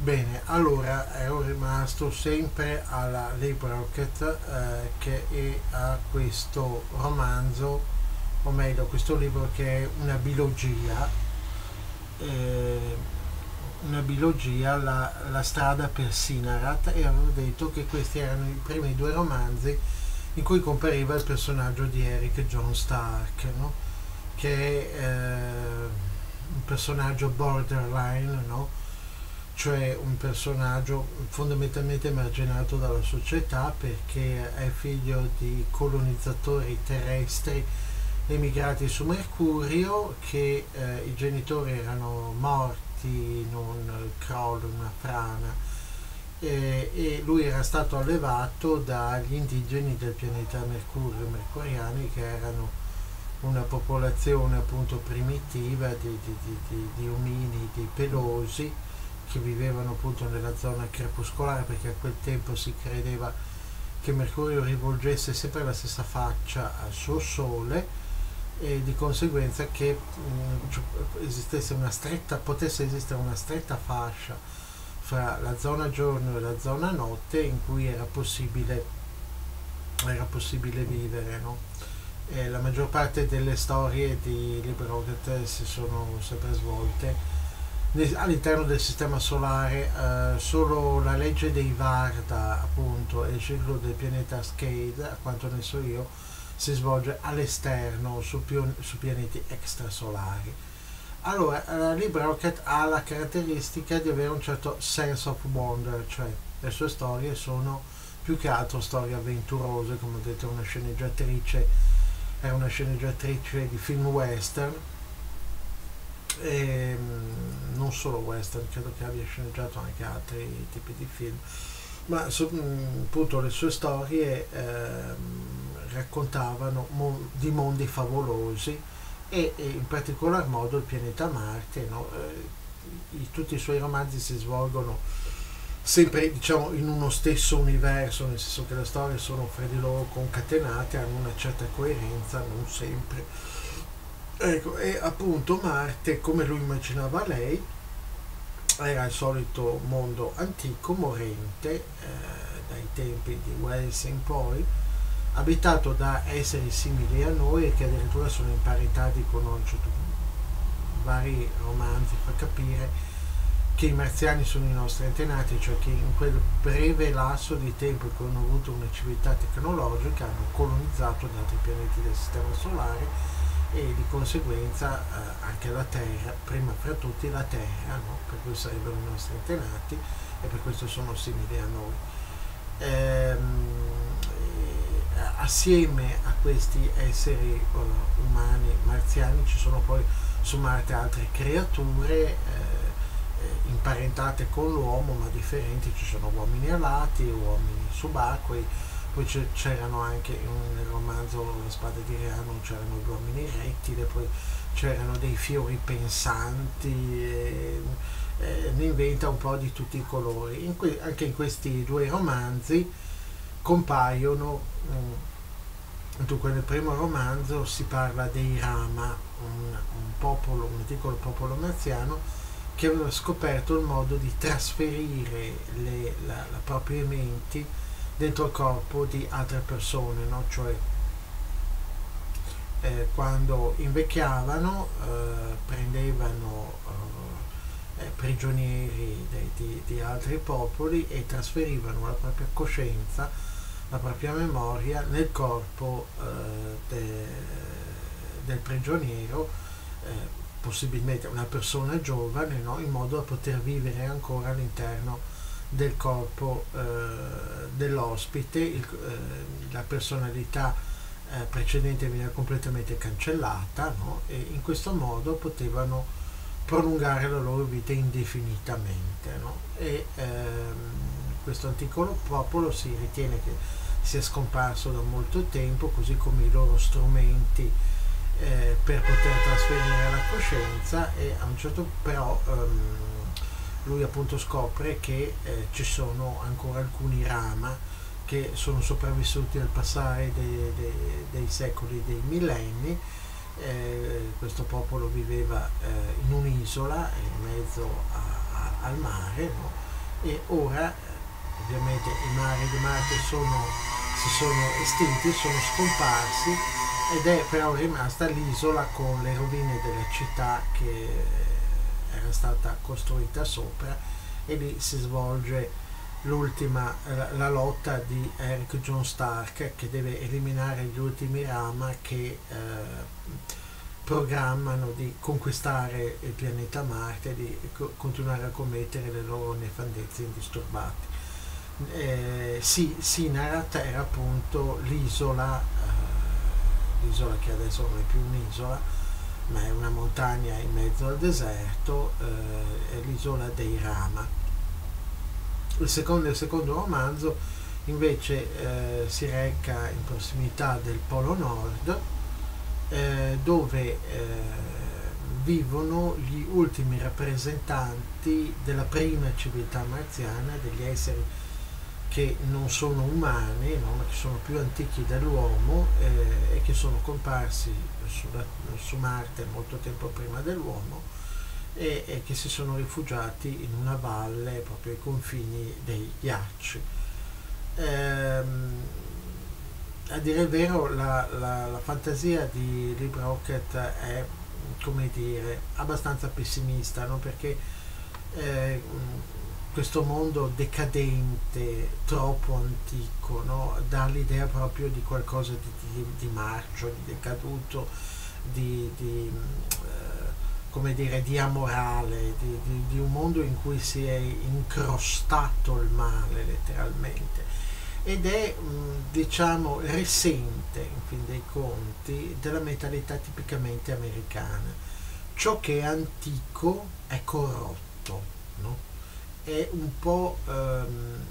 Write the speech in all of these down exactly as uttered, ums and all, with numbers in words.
Bene, allora ero rimasto sempre alla Libra Rocket, eh, che è a questo romanzo, o meglio, questo libro che è una bilogia, eh, una bilogia, la, la strada per Sinarat, e avevo detto che questi erano i primi due romanzi in cui compariva il personaggio di Eric John Stark, no? Che è eh, un personaggio borderline, no? Cioè un personaggio fondamentalmente emarginato dalla società perché è figlio di colonizzatori terrestri emigrati su Mercurio, che eh, i genitori erano morti in un crollo, in una frana, eh, e lui era stato allevato dagli indigeni del pianeta Mercurio, mercuriani, che erano una popolazione appunto primitiva di, di, di, di, di ominidi pelosi che vivevano appunto nella zona crepuscolare, perché a quel tempo si credeva che Mercurio rivolgesse sempre la stessa faccia al suo Sole, e di conseguenza che mh, esistesse una stretta, potesse esistere una stretta fascia fra la zona giorno e la zona notte in cui era possibile, era possibile vivere, no? E la maggior parte delle storie di Libra Rocket si sono sempre svolte all'interno del sistema solare. Eh, solo la legge dei Varda, appunto, e il ciclo del pianeta Skade, a quanto ne so io, si svolge all'esterno, su, più, su pianeti extrasolari. Allora, la Libra Rocket ha la caratteristica di avere un certo sense of wonder, cioè le sue storie sono più che altro storie avventurose, come ho detto, una sceneggiatrice, è una sceneggiatrice di film western, e non solo western, credo che abbia sceneggiato anche altri tipi di film, ma so, appunto le sue storie ehm, raccontavano mo- di mondi favolosi, e, e in particolar modo il pianeta Marte, no? Eh, i, tutti i suoi romanzi si svolgono sempre, diciamo, in uno stesso universo, nel senso che le storie sono fra di loro concatenate, hanno una certa coerenza, non sempre. Ecco, e appunto Marte, come lo immaginava lei, era il solito mondo antico, morente, eh, dai tempi di Wells in poi, abitato da esseri simili a noi e che addirittura sono imparentati con un certo, vari romanzi, fa capire che i marziani sono i nostri antenati, cioè che in quel breve lasso di tempo che hanno avuto una civiltà tecnologica hanno colonizzato gli altri pianeti del sistema solare, e di conseguenza eh, anche la Terra, prima fra tutti la Terra, no? Per cui sarebbero i nostri antenati e per questo sono simili a noi. Ehm, assieme a questi esseri uh, umani marziani ci sono poi su Marte altre creature eh, imparentate con l'uomo ma differenti. Ci sono uomini alati, uomini subacquei, poi c'erano anche nel romanzo La spada di Reano, c'erano gli uomini rettili, poi c'erano dei fiori pensanti, e, e ne inventa un po' di tutti i colori. In que- anche in questi due romanzi compaiono, mh, dunque nel primo romanzo si parla dei Rama, un, un popolo, un antico popolo marziano che aveva scoperto il modo di trasferire le, la, la proprie menti dentro il corpo di altre persone, no? Cioè eh, quando invecchiavano eh, prendevano eh, prigionieri de, di, di altri popoli e trasferivano la propria coscienza, la propria memoria nel corpo eh, de, del prigioniero, eh, possibilmente una persona giovane, no? In modo da poter vivere ancora all'interno del corpo eh, dell'ospite. Il, eh, la personalità eh, precedente veniva completamente cancellata, no? E in questo modo potevano prolungare la loro vita indefinitamente, no? E ehm, questo antico popolo si ritiene che sia scomparso da molto tempo, così come i loro strumenti eh, per poter trasferire la coscienza, e a un certo però ehm, lui appunto scopre che eh, ci sono ancora alcuni Rama che sono sopravvissuti al passare de, de, dei secoli, dei millenni. Eh, questo popolo viveva eh, in un'isola in mezzo a, a, al mare, no? e ora ovviamente i mari di Marte sono, si sono estinti, sono scomparsi, ed è però rimasta l'isola con le rovine della città che era stata costruita sopra, e lì si svolge l'ultima, la, la lotta di Eric John Stark, che deve eliminare gli ultimi Rama che eh, programmano di conquistare il pianeta Marte e di co- continuare a commettere le loro nefandezze indisturbate. Eh, sì, Sinarat era appunto l'isola, eh, l'isola che adesso non è più un'isola, ma è una montagna in mezzo al deserto, eh, è l'isola dei Rama. Il secondo, il secondo romanzo invece eh, si reca in prossimità del Polo Nord, eh, dove eh, vivono gli ultimi rappresentanti della prima civiltà marziana, degli esseri che non sono umani, no, ma che sono più antichi dell'uomo, eh, e che sono comparsi sulla, su Marte molto tempo prima dell'uomo, e, e che si sono rifugiati in una valle proprio ai confini dei ghiacci. Ehm, a dire il vero, la, la, la fantasia di Lee Brockett è, come dire, abbastanza pessimista, no? Perché eh, questo mondo decadente, troppo antico, no? Dà l'idea proprio di qualcosa di, di, di marcio, di decaduto, di, di eh, come dire, di amorale, di, di, di un mondo in cui si è incrostato il male letteralmente, ed è, diciamo, risente in fin dei conti della mentalità tipicamente americana. Ciò che è antico è corrotto, no? È un po' ehm,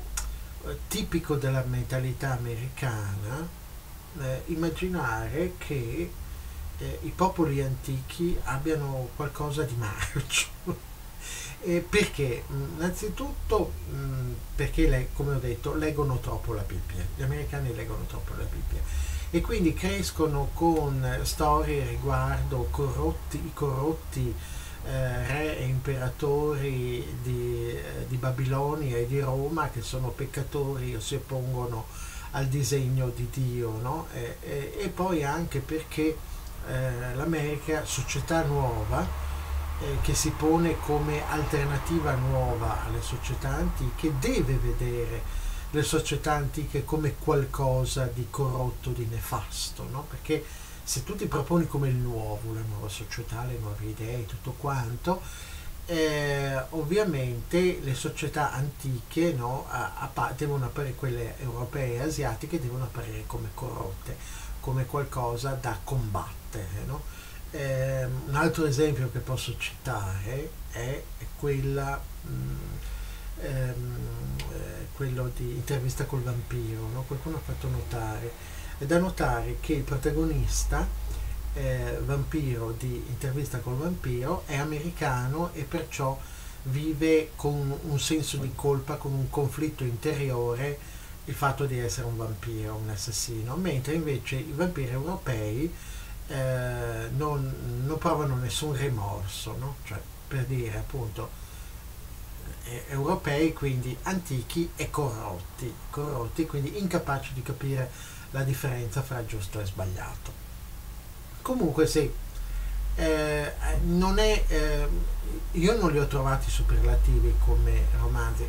tipico della mentalità americana eh, immaginare che eh, i popoli antichi abbiano qualcosa di marcio. Eh, perché? Innanzitutto mh, perché, le, come ho detto, leggono troppo la Bibbia. Gli americani leggono troppo la Bibbia e quindi crescono con storie riguardo corrotti, i corrotti eh, re e imperatori di, eh, di Babilonia e di Roma, che sono peccatori o si oppongono al disegno di Dio, no? E, e, e poi anche perché eh, l'America, società nuova, Eh, che si pone come alternativa nuova alle società antiche, deve vedere le società antiche come qualcosa di corrotto, di nefasto, no? Perché se tu ti proponi come il nuovo, la nuova società, le nuove idee, tutto quanto, eh, ovviamente le società antiche, no, appa- devono apparire, quelle europee e asiatiche devono apparire come corrotte, come qualcosa da combattere, no? Eh, un altro esempio che posso citare è quella, mh, ehm, eh, quello di Intervista col vampiro, no? Qualcuno ha fatto notare, è da notare che il protagonista eh, vampiro di Intervista col vampiro è americano e perciò vive con un senso di colpa, con un conflitto interiore, il fatto di essere un vampiro, un assassino, mentre invece i vampiri europei Eh, non, non provano nessun rimorso, no? Cioè, per dire appunto eh, europei, quindi antichi e corrotti, corrotti, quindi incapaci di capire la differenza fra giusto e sbagliato. Comunque sì, eh, non è, eh, io non li ho trovati superlativi come romanzi.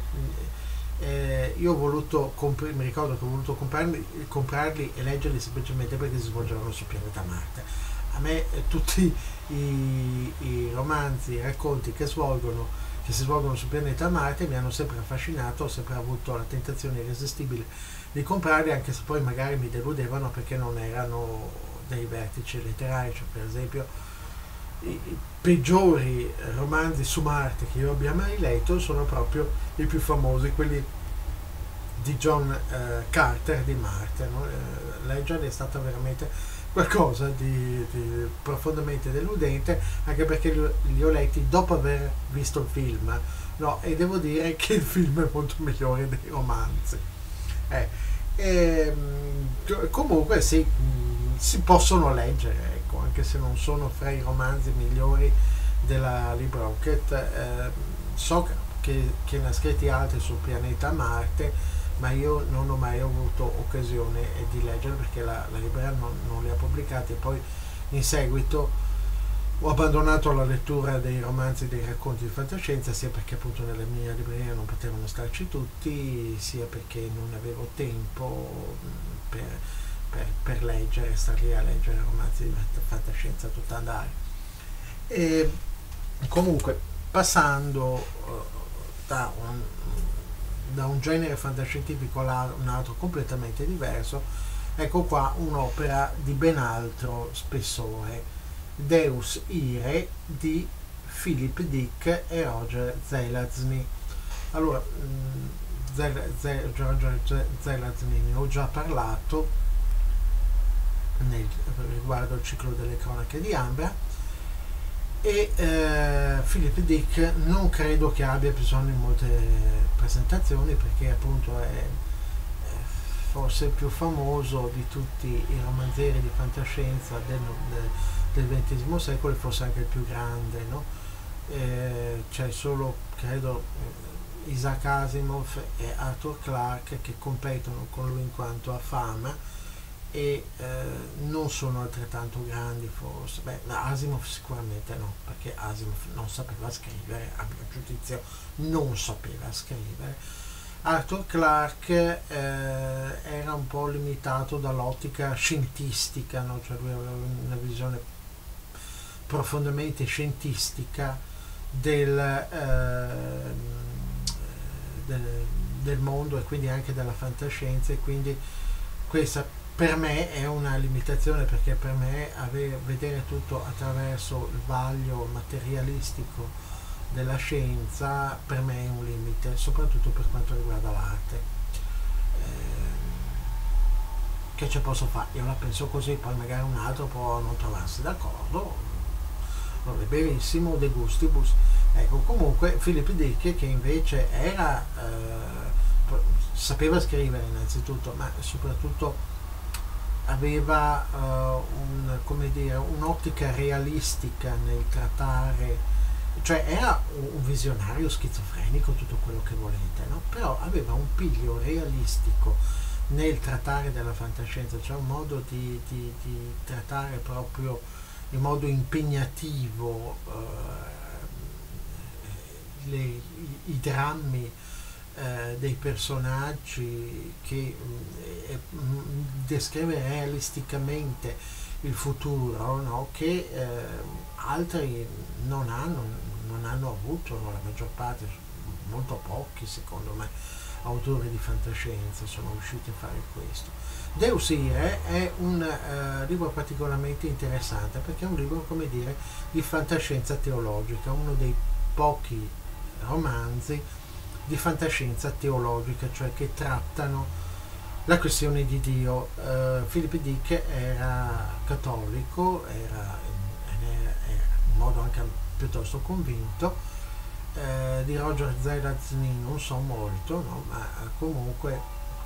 Eh, io ho voluto comp- mi ricordo che ho voluto comprarli, comprarli e leggerli semplicemente perché si svolgevano sul pianeta Marte. A me eh, tutti i, i romanzi, i racconti che svolgono che si svolgono sul pianeta Marte mi hanno sempre affascinato, ho sempre avuto la tentazione irresistibile di comprarli, anche se poi magari mi deludevano perché non erano dei vertici letterari. Cioè, per esempio, i, i peggiori romanzi su Marte che io abbia mai letto sono proprio i più famosi, quelli di John eh, Carter di Marte, no? Eh, leggerli è stata veramente qualcosa di, di profondamente deludente, anche perché li, li ho letti dopo aver visto il film, no? E devo dire che il film è molto migliore dei romanzi. Eh, e, comunque sì, si possono leggere, ecco, anche se non sono fra i romanzi migliori della Lee Brockett. Eh, so che che, che ne ha scritti altri sul pianeta Marte, ma io non ho mai avuto occasione di leggere perché la, la libreria non, non li ha pubblicati, e poi in seguito ho abbandonato la lettura dei romanzi e dei racconti di fantascienza, sia perché appunto nella mia libreria non potevano starci tutti, sia perché non avevo tempo per, per, per leggere, star lì a leggere romanzi di fantascienza tutta andare. E comunque, passando da un, da un genere fantascientifico a un altro completamente diverso, ecco qua un'opera di ben altro spessore, Deus Irae di Philip Dick e Roger Zelazny. Allora, Roger Zelazny ne ho già parlato nel, riguardo il ciclo delle cronache di Ambra, e eh, Philip Dick non credo che abbia bisogno di molte presentazioni, perché appunto è forse il più famoso di tutti i romanzieri di fantascienza del, del, del ventesimo secolo, e forse anche il più grande, no? Eh, c'è solo, credo, Isaac Asimov e Arthur Clarke che competono con lui in quanto a fama, e eh, non sono altrettanto grandi forse. Beh, Asimov sicuramente no, perché Asimov non sapeva scrivere, a mio giudizio non sapeva scrivere. Arthur Clarke eh, era un po' limitato dall'ottica scientistica, no? Cioè lui aveva una visione profondamente scientistica del, eh, del, del mondo, e quindi anche della fantascienza, e quindi questa per me è una limitazione, perché per me avere, vedere tutto attraverso il vaglio materialistico della scienza per me è un limite, soprattutto per quanto riguarda l'arte. Eh, che ci posso fare? Io la penso così, poi magari un altro può non trovarsi d'accordo, non è benissimo, de gustibus. Ecco, comunque Philip Dick, che invece era eh, sapeva scrivere innanzitutto, ma soprattutto aveva uh, un, come dire, un'ottica realistica nel trattare, cioè era un visionario schizofrenico, tutto quello che volete, no? Però aveva un piglio realistico nel trattare della fantascienza, cioè un modo di, di, di trattare proprio in modo impegnativo uh, le, i, i drammi uh, dei personaggi, che uh, descrive realisticamente il futuro, no? Che uh, altri non hanno, non hanno avuto, no? La maggior parte, molto pochi secondo me, autori di fantascienza sono riusciti a fare questo. Deus Irae è un uh, libro particolarmente interessante, perché è un libro, come dire, di fantascienza teologica, uno dei pochi romanzi di fantascienza teologica, cioè che trattano la questione di Dio. Uh, Philip Dick era cattolico, era in modo anche piuttosto convinto. Eh, di Roger Zelazny non so molto, no? Ma comunque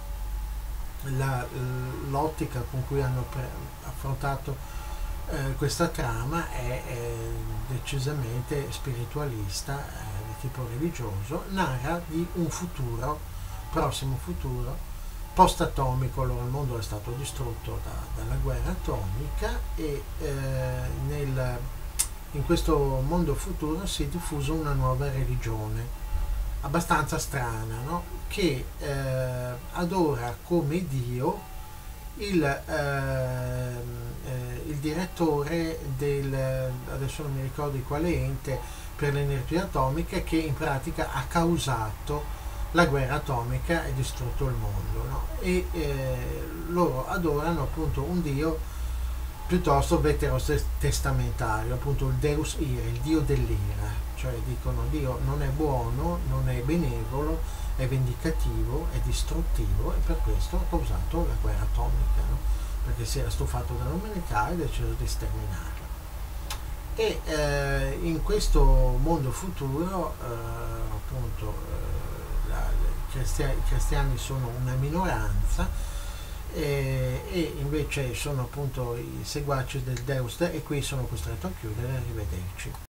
la, l'ottica con cui hanno pre- affrontato eh, questa trama è, è decisamente spiritualista, eh, di tipo religioso. Narra di un futuro, prossimo futuro, post-atomico. Allora il mondo è stato distrutto da, dalla guerra atomica, e eh, nel in questo mondo futuro si è diffusa una nuova religione abbastanza strana, no? Che eh, adora come Dio il, eh, eh, il direttore del, adesso non mi ricordo di quale ente, per l'energia atomica, che in pratica ha causato la guerra atomica e distrutto il mondo, no? E eh, loro adorano appunto un Dio piuttosto veterotestamentario, appunto il Deus Irae, il Dio dell'ira, cioè dicono Dio non è buono, non è benevolo, è vendicativo, è distruttivo, e per questo ha causato la guerra atomica, no? Perché si era stufato dell'umanità e ha deciso di sterminarla. E eh, in questo mondo futuro eh, appunto eh, la, i, cristiani, i cristiani sono una minoranza, E, e invece sono appunto i seguaci del Deus, e qui sono costretto a chiudere. Arrivederci.